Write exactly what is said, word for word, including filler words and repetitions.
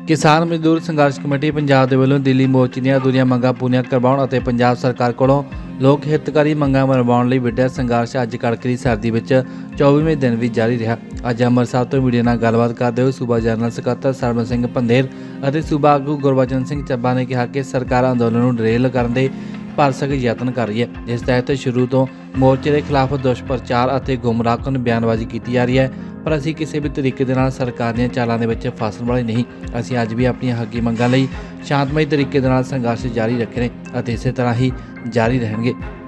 किसान मजदूर संघर्ष कमेटी पंजाब दे वल्लों दिल्ली मोर्चे ਦੀਆਂ ਅਧੂਰੀਆਂ ਮੰਗਾਂ ਪੂਰੀਆਂ ਕਰਵਾਉਣ ਅਤੇ ਪੰਜਾਬ ਸਰਕਾਰ ਕੋਲੋਂ ਲੋਕ ਹਿੱਤਕਾਰੀ ਮੰਗਾਂ ਮਨਵਾਉਣ ਲਈ ਵਿੱਢਿਆ ਸੰਘਰਸ਼ ਅੱਜ ਕੜਕਦੀ ਸਰਦੀ ਵਿੱਚ ਚੌਵੀਵੇਂ ਦਿਨ ਵੀ ਜਾਰੀ ਰਿਹਾ। ਅੱਜ ਅੰਮ੍ਰਿਤਸਰ ਤੋਂ ਮੀਡੀਆ ਨਾਲ ਗੱਲਬਾਤ ਕਰਦੇ ਹੋਏ ਸੂਬਾ ਜਨਰਲ ਸਕੱਤਰ ਸਰਵਨ ਸਿੰਘ ਪੰਧੇਰ ਅਤੇ ਸੂਬਾ ਆਗੂ ਗੁਰਬਚਨ ਸਿੰਘ ਚੱਬਾ ਨੇ ਕਿਹਾ ਕਿ ਸਰਕਾਰ ਅੰਦੋਲਨ ਨੂੰ ਡਰੇਲ ਕਰਨ ਦੇ ਭਰਸਕ ਯਤਨ ਕਰ ਰਹੀ ਹੈ, ਜਿਸ ਤਹਿਤ ਸ਼ੁਰੂ ਤੋਂ ਮੋਰਚੇ ਦੇ ਖਿਲਾਫ ਦੁਸ਼ਪ੍ਰਚਾਰ ਅਤੇ ਗੁੰਮਰਾਹਕੁਨ ਬਿਆਨਬਾਜ਼ੀ ਕੀਤੀ ਜਾ ਰਹੀ ਹੈ। पर असीं किसी भी तरीके दे नाल सरकार दीआं चालां दे विच फसन वाले नहीं। असीं अज भी अपनी हक्की मंगां लई शांतमई तरीके दे नाल संघर्ष जारी रखे ने अते इसे तरह ही जारी रहणगे।